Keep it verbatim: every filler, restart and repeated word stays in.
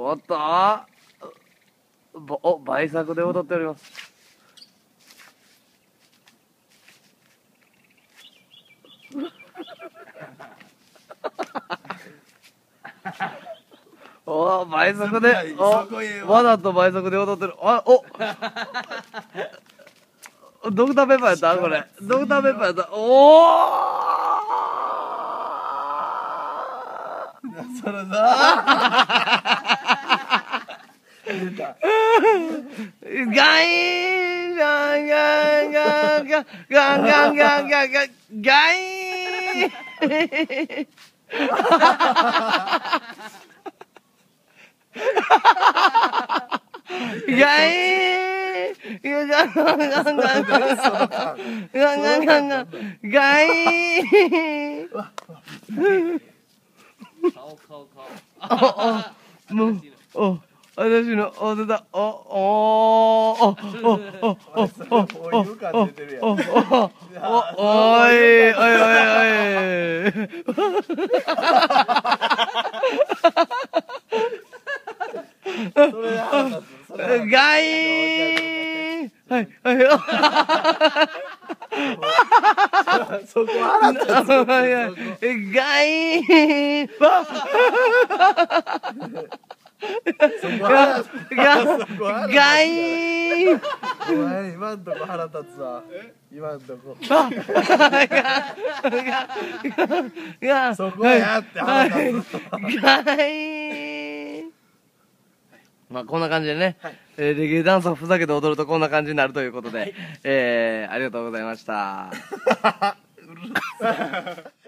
おっとばお倍速で踊っております。お倍速でおわざと倍速で踊ってる。あおドクターペッパーやったこれ。ドクターペッパーやった。おおそれだ出たガイーガンガンガンガンガンガンガンガンガンガイーガイーガンガンガンガンガンガンガンガンガンガイー顔顔顔もうお私のお出たおおおおおおおおおいおいおいガイーはいはいそこ腹立つガイーガイーお前今んとこ腹立つわ今んとこそこやって腹立つガイまあこんな感じでね、はいえー、レゲエダンスをふざけて踊るとこんな感じになるということで、はい、えー、ありがとうございました。